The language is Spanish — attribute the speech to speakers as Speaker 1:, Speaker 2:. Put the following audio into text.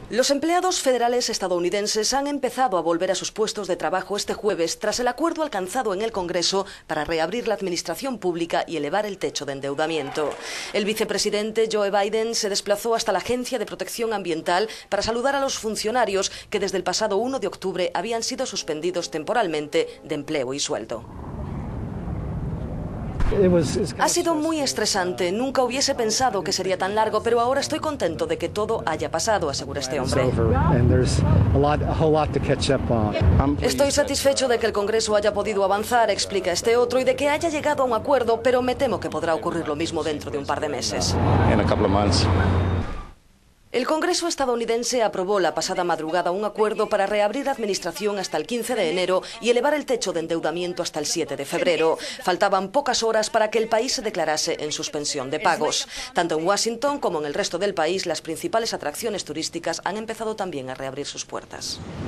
Speaker 1: Los empleados federales estadounidenses han empezado a volver a sus puestos de trabajo este jueves tras el acuerdo alcanzado en el Congreso para reabrir la administración pública y elevar el techo de endeudamiento. El vicepresidente Joe Biden se desplazó hasta la Agencia de Protección Ambiental para saludar a los funcionarios que desde el pasado 1 de octubre habían sido suspendidos temporalmente de empleo y sueldo. Ha sido muy estresante, nunca hubiese pensado que sería tan largo, pero ahora estoy contento de que todo haya pasado, asegura este hombre. Estoy satisfecho de que el Congreso haya podido avanzar, explica este otro, y de que haya llegado a un acuerdo, pero me temo que podrá ocurrir lo mismo dentro de un par de meses. El Congreso estadounidense aprobó la pasada madrugada un acuerdo para reabrir la administración hasta el 15 de enero y elevar el techo de endeudamiento hasta el 7 de febrero. Faltaban pocas horas para que el país se declarase en suspensión de pagos. Tanto en Washington como en el resto del país, las principales atracciones turísticas han empezado también a reabrir sus puertas.